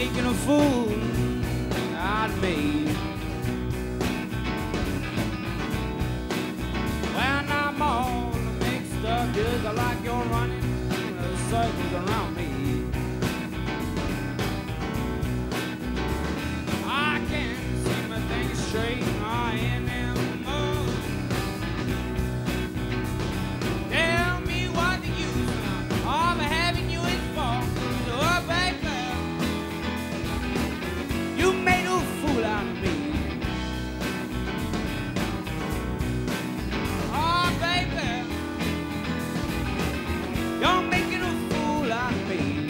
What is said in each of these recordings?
making a fool out of me. When I'm all mixed up, just like you're running circles around me. I can't see my things straight. I am anymore. Tell me what the use of having you is for. Oh, baby, you made a fool out of me. Oh, baby, you're making a fool out of me.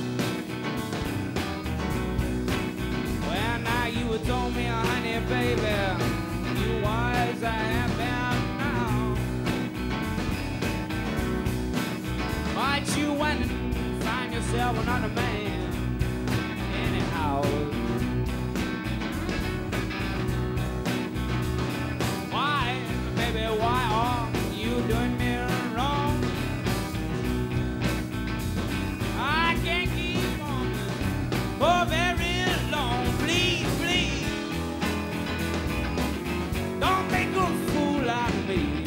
Well, now you told me, honey, baby, you wise I am now. But you went and find yourself another man anyhow. Why, baby, why are you doing me wrong? I can't keep on for very long. Please, please, don't make a fool out of me.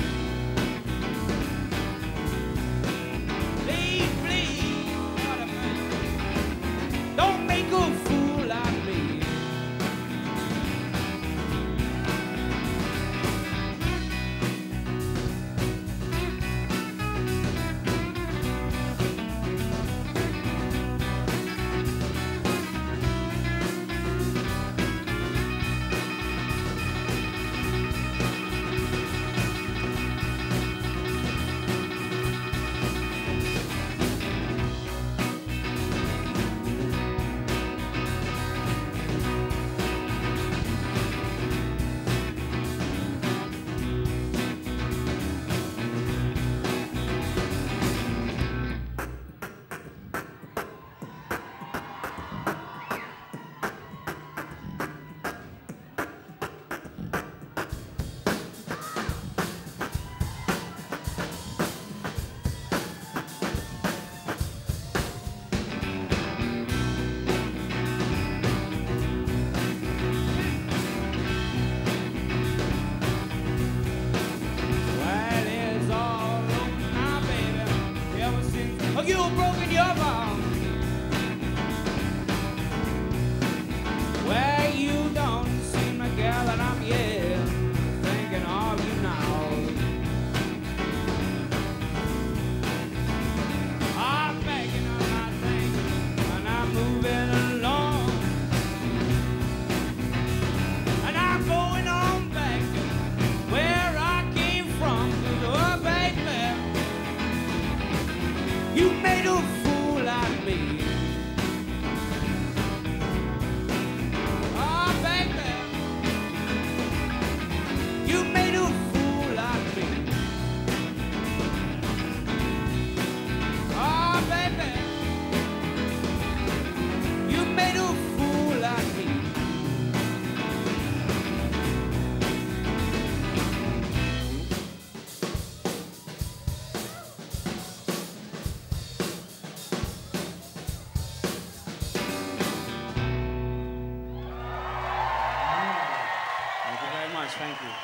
Please, please, what a man. Don't make a fool out of me. Well, it's all over now, baby. Ever since you've broken your vow. Well, you don't seem to care that I'm here thinking of you now. I'm begging, I'm not thinking, and I'm moving along. And I'm going on back to where I came from. 'Cause, oh, baby, you made a fool out of me. Oh, baby, you made a fool out of me. Oh, baby, you made a fool out of me. Thank you very much. Thank you.